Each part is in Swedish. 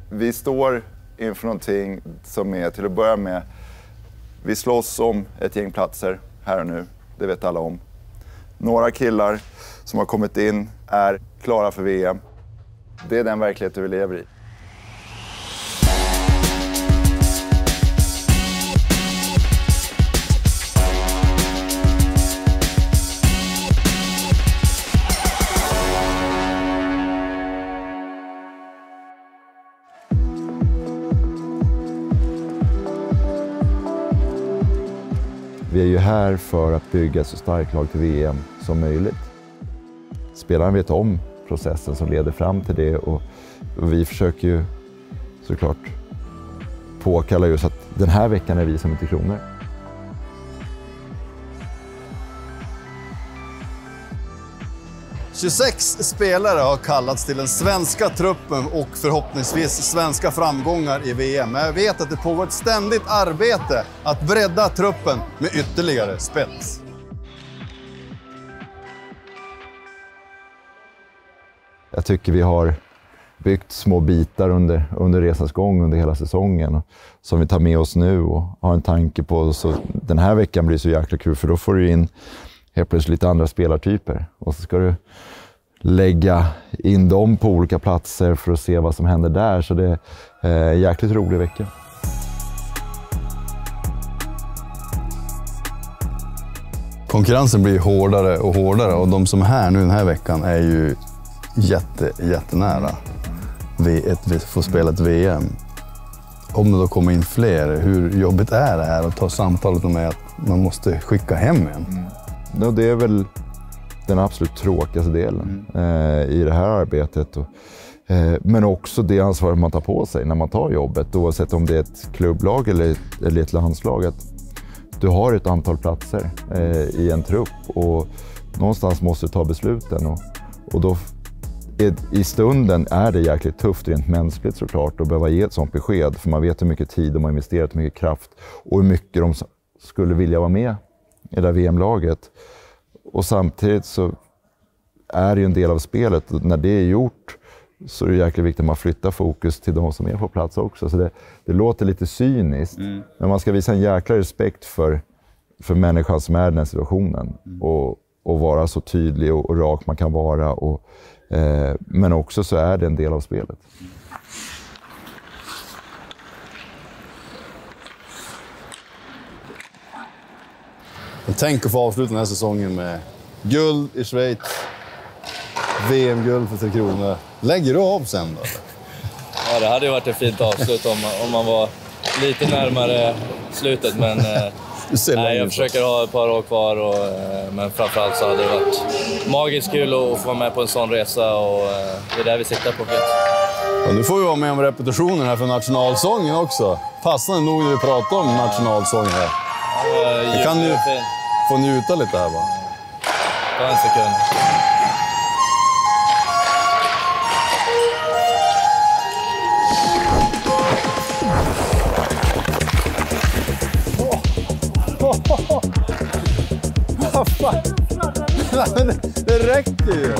Vi står inför någonting som är, till att börja med, vi slåss om ett gäng platser här och nu. Det vet alla om. Några killar som har kommit in är klara för VM. Det är den verkligheten vi lever i. Vi är ju här för att bygga så starkt lag till VM som möjligt. Spelaren vet om processen som leder fram till det och vi försöker ju såklart påkalla just att den här veckan är vi som inte kronor. ...26 spelare har kallats till den svenska truppen och förhoppningsvis svenska framgångar i VM. Men jag vet att det pågår ett ständigt arbete att bredda truppen med ytterligare spets. Jag tycker vi har byggt små bitar under resans gång, under hela säsongen. Som vi tar med oss nu och har en tanke på. Så den här veckan blir så jäkla kul för då får du in helt plötsligt lite andra spelartyper. Och så ska du lägga in dem på olika platser för att se vad som händer där. Så det är en jäkligt rolig vecka. Konkurrensen blir hårdare och hårdare och de som är här nu den här veckan är ju jättenära. Vi får spela ett VM. Om det då kommer in fler, hur jobbigt är det här att ta samtalet med att man måste skicka hem en? Det är väl den absolut tråkigaste delen i det här arbetet. Men också det ansvaret man tar på sig när man tar jobbet. Oavsett om det är ett klubblag eller ett landslag. Att du har ett antal platser i en trupp och någonstans måste du ta besluten. Och då i stunden är det jäkligt tufft rent mänskligt såklart att behöva ge ett sånt besked. För man vet hur mycket tid de har investerat, hur mycket kraft och hur mycket de skulle vilja vara med i det där VM-laget. Och samtidigt så är det ju en del av spelet. När det är gjort så är det jäkligt viktigt att man flyttar fokus till de som är på plats också. Så det låter lite cyniskt. Men man ska visa en jäkla respekt för människan som är i den här situationen. Och vara så tydlig och rak man kan vara. Men också så är det en del av spelet. Tänk att få avsluta den här säsongen med guld i Schweiz, VM-guld för 3 kronor. Lägger du av sen då? Ja, det hade ju varit ett fint avslut om man var lite närmare slutet. Men nej, jag försöker ha ett par år kvar. Men framförallt så hade det varit magiskt kul att få vara med på en sån resa. Och det är där vi siktar på. Ja, nu får vi vara med om repetitionen här för nationalsången också. Passande nog när vi pratar om nationalsången här. Ja, vi kan ju få njuta lite här va? Ta en sekund. Vad fan? Det räcker ju.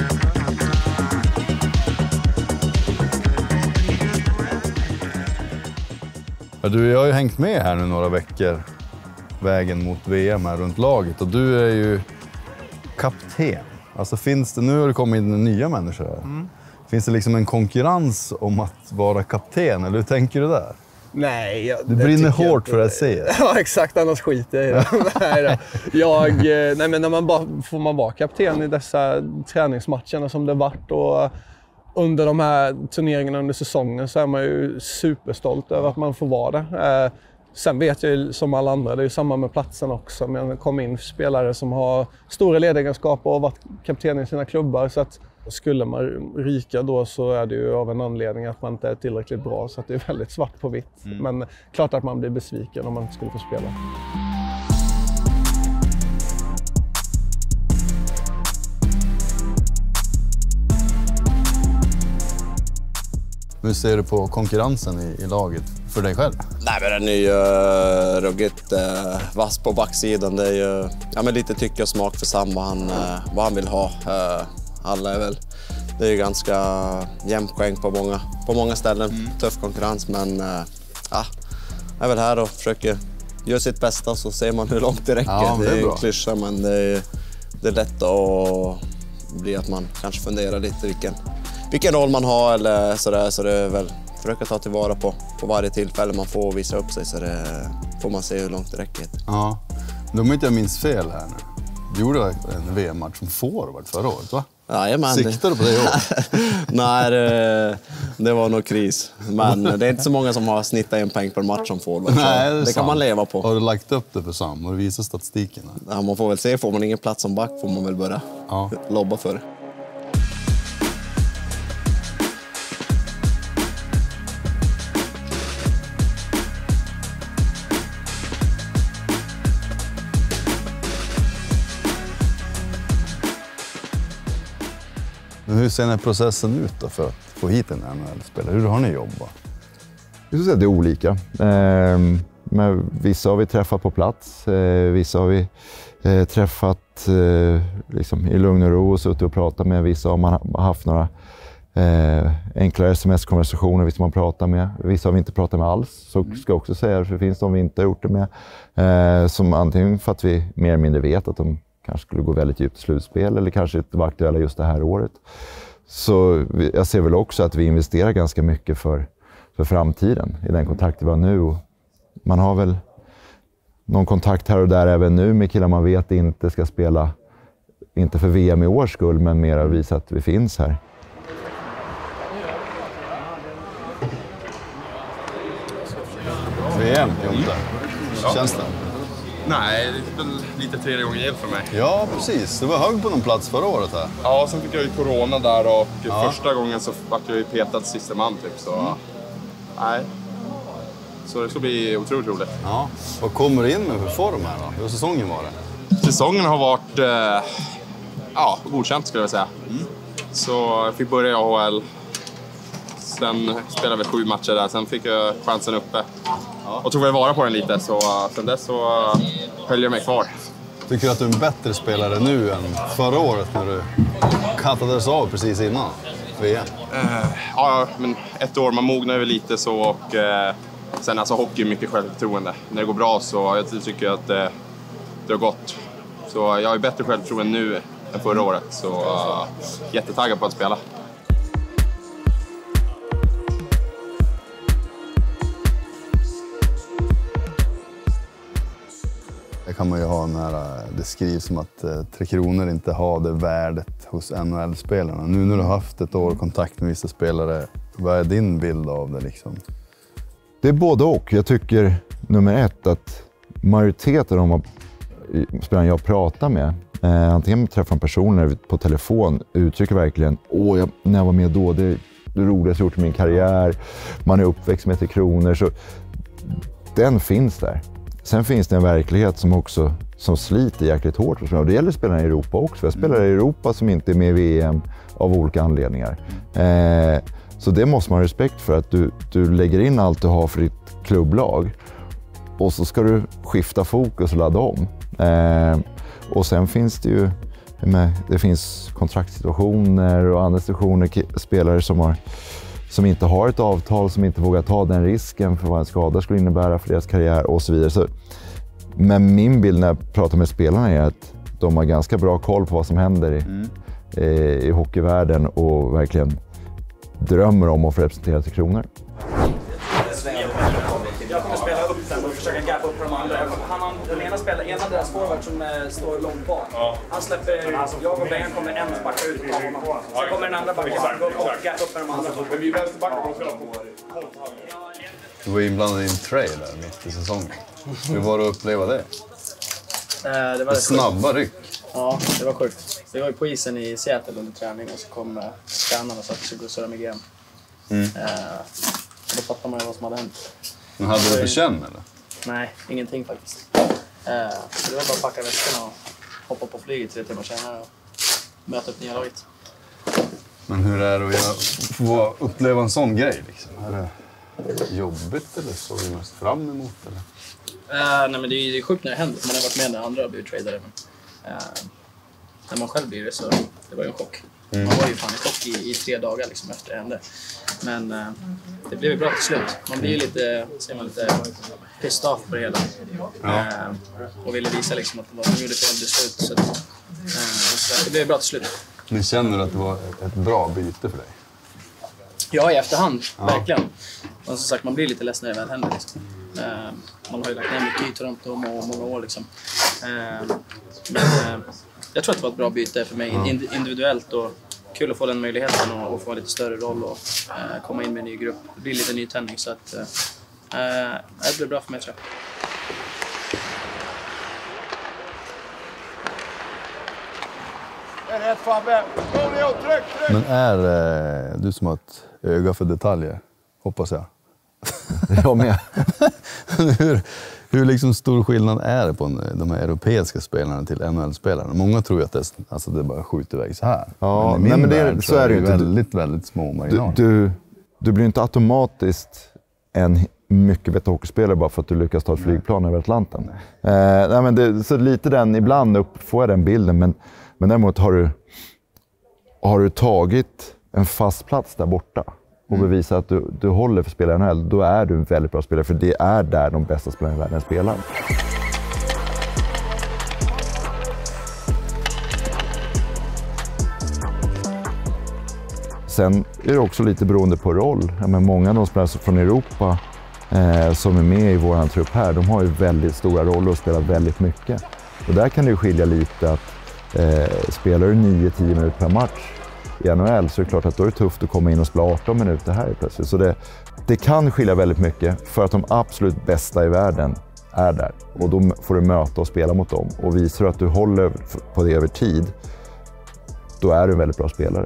Ja, jag har ju hängt med här nu några veckor vägen mot VM här runt laget och du är ju kapten. Alltså finns det, nu har det kommit in nya människor här. Finns det liksom en konkurrens om att vara kapten eller hur tänker du där? Nej, du brinner hårt för att se. Ja, exakt, annars skiter jag i det. Nej, men när får man vara kapten i dessa träningsmatcherna som det varit och under de här turneringarna under säsongen så är man ju superstolt över att man får vara det. Sen vet jag ju som alla andra, det är ju samma med platsen också. Men det kommer in spelare som har stora ledegenskaper och varit kapten i sina klubbar. Så att skulle man ryka då så är det ju av en anledning att man inte är tillräckligt bra. Så att det är väldigt svart på vitt. Men klart att man blir besviken om man inte skulle få spela. Hur ser du på konkurrensen i laget för dig själv? Nej, men den är ju ruggigt vass på backsidan. Det är ju lite tycke och smak för Sam vad han vill ha. Alla är väl det är ganska jämnt poäng på många ställen. Tuff konkurrens, men jag är väl här och försöker göra sitt bästa så ser man hur långt det räcker. Ja, det är bra. en klyscha, men det är lätt att bli att man kanske funderar lite vilken roll man har eller sådär. Så det är väl försöka ta tillvara på varje tillfälle man får visa upp sig, så det får man se hur långt det räcker. Ja, om inte jag minns fel här nu. Du gjorde en VM-match som forward förra året, va? Jajamän. Siktar du på det i år? Nej, det var nog kris. Men det är inte så många som har snittat en poäng per match som forward. Nej, det kan man leva på. Har du lagt upp det för Sam och visar statistiken? Ja, man får väl se. Får man ingen plats som back får man väl börja lobba för det. Men hur ser den här processen ut då för att få hit en NHL-spelare? Hur har ni jobbat? Jag skulle säga att det är olika. Men vissa har vi träffat på plats. Vissa har vi träffat liksom i lugn och ro och suttit och pratat med. Vissa har man haft några enklare sms-konversationer, vissa man pratar med. Vissa har vi inte pratat med alls. Så ska jag också säga, för det finns de vi inte har gjort det med. Som antingen för att vi mer eller mindre vet att de kanske skulle gå väldigt djupt i slutspel eller kanske inte var aktuella just det här året. Så jag ser väl också att vi investerar ganska mycket för framtiden i den kontakt vi har nu. Och man har väl någon kontakt här och där även nu med killar man vet inte ska spela, inte för VM i års skull, men mer att visa att vi finns här. VM, Jonte. Känns det? Nej, det är väl lite tredje gången gillt för mig. Ja, precis. Du var hög på någon plats förra året här. Ja, sen fick jag ju corona där och första gången så var jag ju petad sista man typ. Så nej. Så det ska bli otroligt roligt. Ja. Vad kommer du in med för form här då? Hur har säsongen varit? Säsongen har varit godkänt skulle jag säga. Så jag fick börja i AHL. Sen spelade vi 7 matcher där. Sen fick jag chansen uppe. Och tog väl vara på den lite. Så sen dess så höll jag mig kvar. Tycker du att du är en bättre spelare nu än förra året när du kattades av precis innan VM? Ja, men ett år, man mognar väl lite så och sen alltså hockey är mycket självförtroende. När det går bra så jag tycker att det har gått. Så jag är bättre självförtroende nu än förra året. Så jättetaggad på att spela. Det kan man ju ha när det skrivs som att Tre Kronor inte har det värdet hos NHL-spelarna. Nu när du har haft ett år kontakt med vissa spelare, vad är din bild av det liksom? Det är både och. Jag tycker nummer ett att majoriteten av spelarna jag pratar med, antingen träffar personer på telefon, uttrycker verkligen när jag var med då, det är det roligaste jag gjort i min karriär. Man är uppväxt med Tre Kronor, så den finns där. Sen finns det en verklighet som sliter jäkligt hårt. Och det gäller spelarna i Europa också. Jag spelar i Europa som inte är med i VM av olika anledningar. Så det måste man ha respekt för, att du lägger in allt du har för ditt klubblag. Och så ska du skifta fokus och ladda om. Och sen finns det ju det finns kontraktssituationer och andra situationer, spelare som inte har ett avtal, som inte vågar ta den risken för vad en skada skulle innebära för deras karriär och så vidare. Men min bild när jag pratar med spelarna är att de har ganska bra koll på vad som händer i hockeyvärlden och verkligen drömmer om att få representera Tre Kronor. Jag kommer spela upp den och försöka gappa upp de andra. Den ena deras forward som står långt bak. Han släpper, jag och Ben kommer en backa ut på honom. Så kommer den andra backen gå upp och gappa upp med de andra. Men vi vänsterbackar kommer spela på. Du var inblandad i en trade där mitt i säsongen. Hur var det att uppleva det? Det var snabba ryck. Ja, det var sjukt. Vi var ju på isen i Seattle under träning och så kom tränarna och satt och skulle surra med GM. Då fattar man ju vad som hade hänt. Men hade du för känn eller? Nej, ingenting faktiskt. Så det var bara att packa väskorna och hoppa på flyget 3 timmar senare och möta upp nya laget. Men hur är det att få uppleva en sån grej liksom? Är det jobbigt eller så är du mest fram emot eller? Nej men det är sjukt när det händer. Man har varit med när andra har blivit tradare. när man själv blir det så det var ju en chock. Man var ju fan i chock i 3 dagar liksom efter det hände. Men det blev ju bra till slut. Man blir ju lite pissed off på det hela. Och ville visa liksom att de gjorde fel beslut. Så det blev bra till slut. Ni känner att det var ett bra byte för dig? Ja, i efterhand. Verkligen. Och som sagt, man blir lite ledsen när det väl händer. Liksom. Man har ju lagt ner mycket ytor runt om och många år. Liksom. Men jag tror att det var ett bra byte för mig individuellt. Och kul att få den möjligheten och få en lite större roll och komma in med en ny grupp. Det blir lite nytändning så att det blir bra för mig, tror jag. Men är du som har ett öga för detaljer, hoppas jag? Jag med. hur liksom stor skillnad är det på de här europeiska spelarna till NHL-spelarna? Många tror ju att det bara skjuter iväg så här. Ja, men så är det ju inte. Väldigt små marginaler. Du blir inte automatiskt en mycket bättre hockeyspelare bara för att du lyckas ta ett flygplan över Atlanten. Så lite den, ibland får jag den bilden, men däremot har du tagit en fast plats där borta och bevisar att du håller för att spela i NHL, då är du en väldigt bra spelare, för det är där de bästa spelarna i världen spelar. Sen är det också lite beroende på roll. Men många av de spelare från Europa som är med i vår trupp här, de har ju väldigt stora roller och spelar väldigt mycket. Och där kan det ju skilja lite att spelar du 9-10 minuter per match i NHL, så är det klart att då är det tufft att komma in och spela 18 minuter här plötsligt. Så det kan skilja väldigt mycket, för att de absolut bästa i världen är där. Och då får du möta och spela mot dem. Och visar du att du håller på det över tid, då är du en väldigt bra spelare.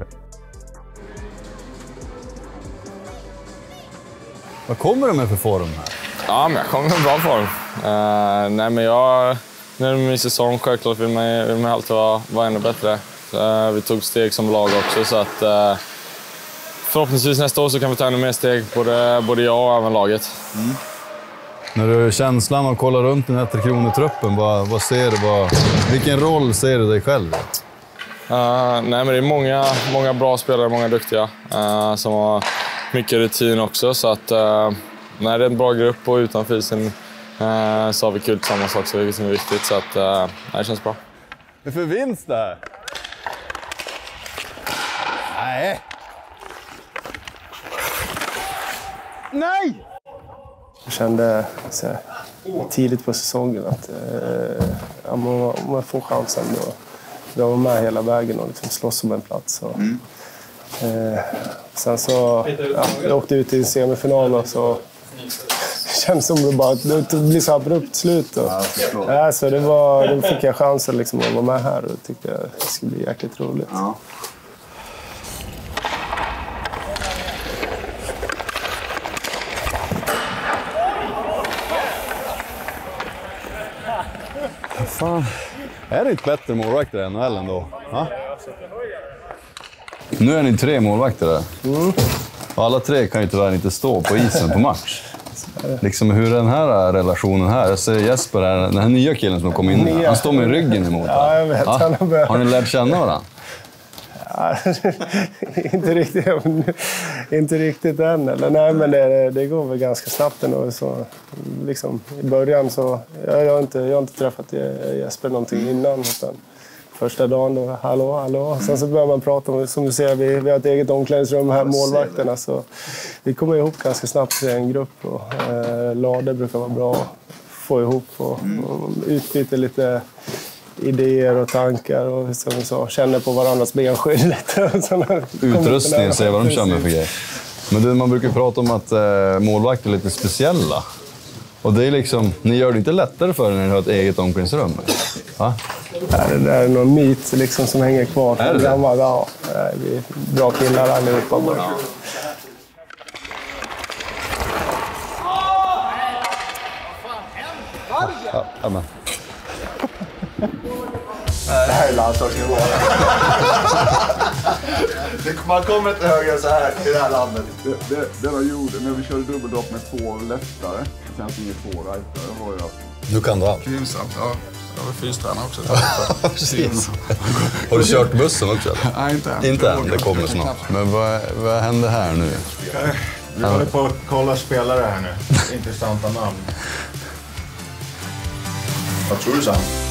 Vad kommer du med för form här? Ja, men jag kommer med bra form. Nej, men nu är det min säsong, självklart vill man alltid vara ännu bättre. Vi tog steg som lag också, så att förhoppningsvis nästa år så kan vi ta ännu mer steg, både jag och även laget. När du känslan och kollar runt den här Tre Kronor-truppen, vad ser du? Vilken roll ser du dig själv? Nej, men det är många bra spelare, många duktiga som har mycket rutin också, så att det är en bra grupp, och utanför isen så har vi kul tillsammans också, vilket är viktigt, så att det känns bra. Det är för vinst det här. Nej! Nej! Jag kände tidigt på säsongen att om man får chansen då var med hela vägen och liksom slåss om en plats. Sen så jag åkte ut i semifinal och så känns som det blir så abrupt slut. Så då fick jag chansen liksom att vara med här och tyckte det skulle bli jäkligt roligt. Ja. Fan. Är det inte bättre målvakter än NHL ändå? Ha? Nu är ni 3 målvakter där. Och alla 3 kan ju tyvärr inte stå på isen på match. Liksom hur den här relationen här, jag ser Jesper här, den här nya killen som kom in här, han står med ryggen emot. Ja, jag vet. Ja? Har ni lärt känna varandra? Ja, inte riktigt än. Eller, nej, men det går väl ganska snabbt ändå. Så, liksom, i början så... Jag har inte träffat Jesper någonting innan. Utan första dagen då, hallå. Sen så börjar man prata om, som du ser, vi har ett eget omklädningsrum här, målvakterna. Så vi kommer ihop ganska snabbt i en grupp. Och, Lade brukar vara bra att få ihop och utbyta lite idéer och tankar och som vi sa, känner på varandras benskydd. Utrustningen, se vad de känner för grejer. Men man brukar prata om att målvakter är lite speciella. Och det är liksom, ni gör det inte lättare för när ni har ett eget omklädningsrum. Va? Ja, det där är någon myt liksom, som hänger kvar. Är det det? Ja, vi är bra killar allihopa. Ja, men. Det här är landslagsnivå. Man kommer inte högre så här i det här landet. Det jag gjorde när vi körde dubbeldropp med 2 leftare och sen 2 rightare var ju att Du kan då allt. Gynnsamt, ja. Jag var fystränare också. Precis. Har du kört bussen också? Nej, inte än. Inte än, det kommer snart. Men vad händer här nu? Vi håller på att kolla spelare här nu. Intressanta namn. Vad tror du, Sam?